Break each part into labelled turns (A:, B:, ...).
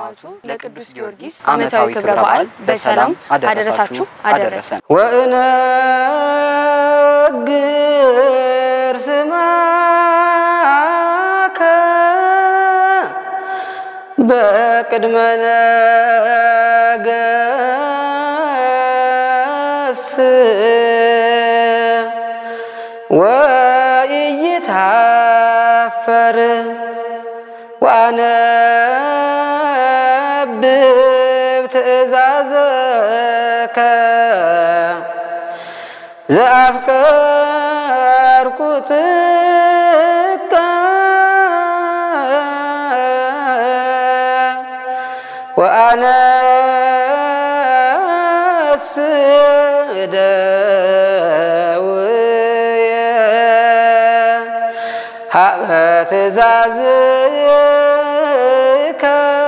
A: ለገስታቱ ለቅዱስ ጊዮርጊስ ዓመታዊ ክብረ በዓል በሰላም አደረሳችሁ አደረሰን።
B: ወእነግር ስማከ በቅድመ ነገስ ወኢይታፈር وأنبب تأزازك زأفكار كتك وأنا سدوية حبت زازك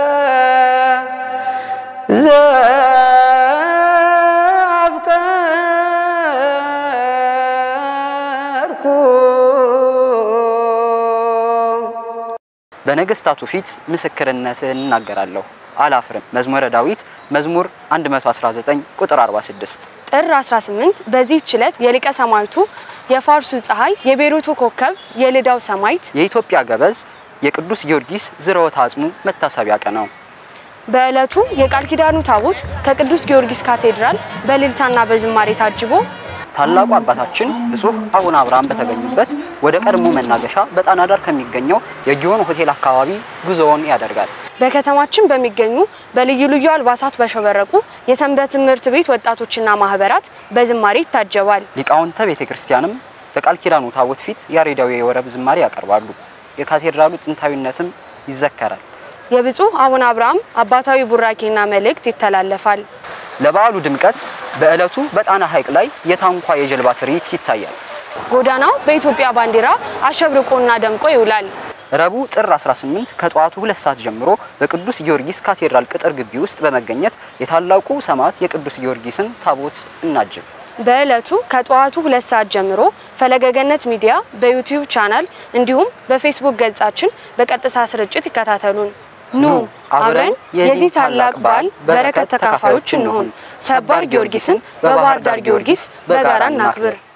C: በነገስታቱ ፊት ምስክርነትን እናገራለሁ አላፍርም። መዝሙረ ዳዊት መዝሙር 119 ቁጥር 46።
A: ጥር 18 በዚህ ችለት የሊቀ ሰማዕቱ የፋርሱ ፀሐይ የቤሩቱ ኮከብ የልዳው ሰማዕት
C: የኢትዮጵያ ገበዝ የቅዱስ ጊዮርጊስ ዝሮተ አጽሙ መታሰቢያ ቀን ነው።
A: በእለቱ የቃል ኪዳኑ ታቦት ከቅዱስ ጊዮርጊስ ካቴድራል በእልልታና በዝማሬ ታጅቦ
C: ታላቁ አባታችን ብፁዕ አቡነ አብርሃም በተገኙበት ወደ ቀድሞ መናገሻ በጣና ዳር ከሚገኘው የጊዮን ሆቴል አካባቢ ጉዞውን ያደርጋል።
A: በከተማችን በሚገኙ በልዩ ልዩ አልባሳት በሸበረቁ የሰንበት ትምህርት ቤት ወጣቶችና ማህበራት በዝማሬ ይታጀባል።
C: ሊቃውንተ ቤተክርስቲያንም በቃል ኪዳኑ ታቦት ፊት ያሬዳዊ የወረብ ዝማሬ ያቀርባሉ። የካቴድራሉ ጥንታዊነትም ይዘከራል።
A: የብፁዕ አቡነ አብርሃም አባታዊ ቡራኬና መልእክት ይተላለፋል።
C: ለበዓሉ ድምቀት በእለቱ በጣና ሐይቅ ላይ የታንኳ የጀልባ ትርኢት ይታያል።
A: ጎዳናው በኢትዮጵያ ባንዲራ አሸብርቆና ደምቆ ይውላል።
C: ረቡዕ ጥር 18 ከጧቱ 2 ሰዓት ጀምሮ በቅዱስ ጊዮርጊስ ካቴድራል ቅጥር ግቢ ውስጥ በመገኘት የታላቁ ሰማዕት የቅዱስ ጊዮርጊስን ታቦት እናጅብ።
A: በእለቱ ከጧቱ 2 ሰዓት ጀምሮ ፈለገ ገነት ሚዲያ በዩቲዩብ ቻናል እንዲሁም በፌስቡክ ገጻችን በቀጥታ ስርጭት ይከታተሉን። ኑ አብረን የዚህ ታላቅ በዓል በረከት ተካፋዮች እንሁን። ሰባር ጊዮርጊስን በባህር ዳር ጊዮርጊስ በጋራ እናክብር።